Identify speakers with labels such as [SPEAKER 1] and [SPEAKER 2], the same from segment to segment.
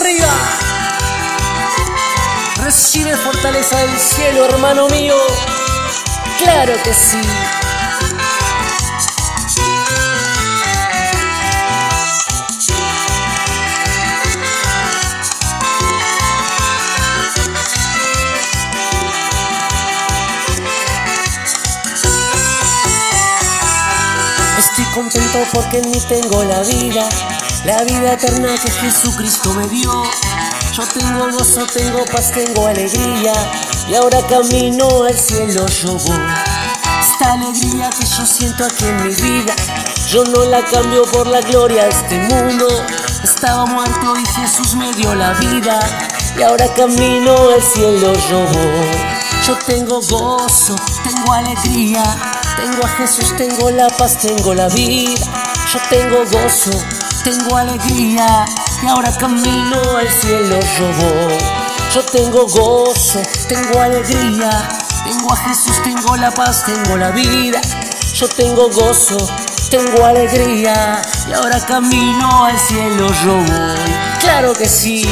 [SPEAKER 1] arriba. Recibe fortaleza del cielo, hermano mío. Claro que sí. Estoy contento porque en mí tengo la vida eterna que Jesucristo me dio. Yo tengo gozo, tengo paz, tengo alegría, y ahora camino al cielo yo voy. Esta alegría que yo siento aquí en mi vida, yo no la cambio por la gloria de este mundo. Estaba muerto y Jesús me dio la vida, y ahora camino al cielo yo voy. Yo tengo gozo, tengo alegría, tengo a Jesús, tengo la paz, tengo la vida. Yo tengo gozo, tengo alegría, y ahora camino al cielo yo voy. Yo tengo gozo, tengo alegría, tengo a Jesús, tengo la paz, tengo la vida. Yo tengo gozo, tengo alegría, y ahora camino al cielo yo voy. Claro que sí.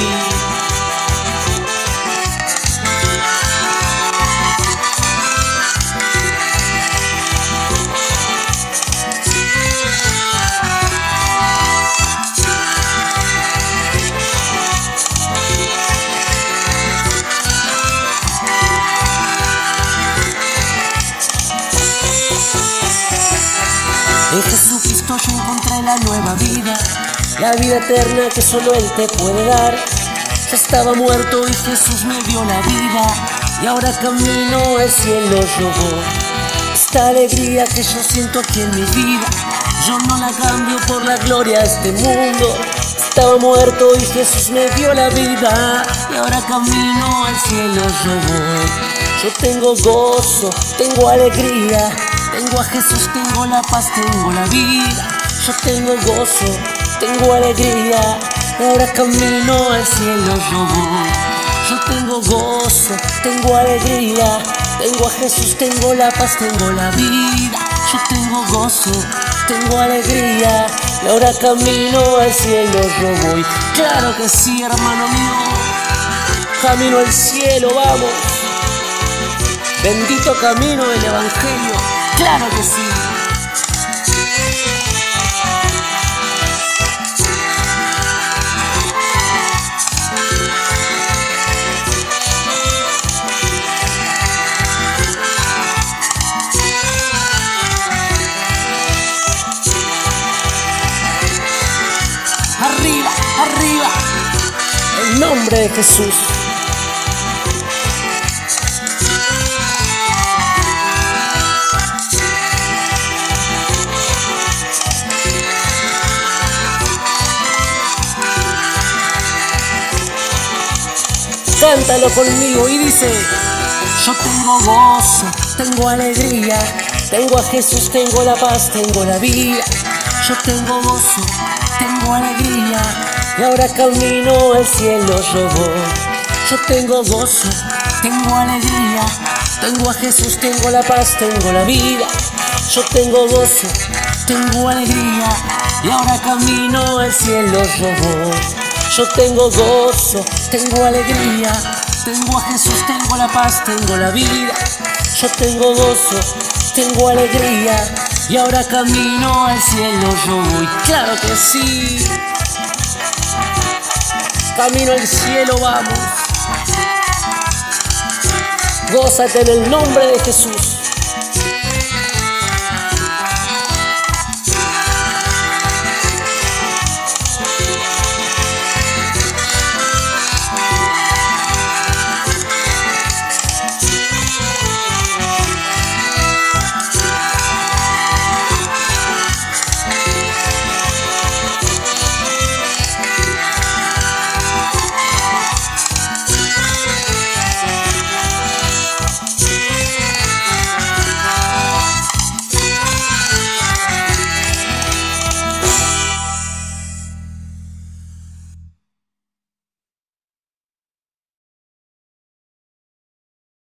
[SPEAKER 1] En Jesucristo yo encontré la nueva vida, la vida eterna que solo Él te puede dar. Yo estaba muerto y Jesús me dio la vida, y ahora camino al cielo yo voy. Esta alegría que yo siento aquí en mi vida, yo no la cambio por la gloria de este mundo. Estaba muerto y Jesús me dio la vida, y ahora camino al cielo yo voy. Yo tengo gozo, tengo alegría, tengo a Jesús, tengo la paz, tengo la vida. Yo tengo gozo, tengo alegría, y ahora camino al cielo yo voy. Yo tengo gozo, tengo alegría, tengo a Jesús, tengo la paz, tengo la vida. Yo tengo gozo, tengo alegría, y ahora camino al cielo yo voy. Claro que sí, hermano mío. Camino al cielo, vamos. Bendito camino del Evangelio. Claro que sí. Arriba, arriba, en nombre de Jesús. Cántalo conmigo y dice: yo tengo gozo, tengo alegría, tengo a Jesús, tengo la paz, tengo la vida. Yo tengo gozo, tengo alegría, y ahora camino al cielo yo voy. Yo tengo gozo, tengo alegría, tengo a Jesús, tengo la paz, tengo la vida. Yo tengo gozo, tengo alegría, y ahora camino al cielo yo voy. Yo tengo gozo, tengo alegría, tengo a Jesús, tengo la paz, tengo la vida. Yo tengo gozo, tengo alegría, y ahora camino al cielo yo voy. Claro que sí. Camino al cielo, vamos. Gózate en el nombre de Jesús.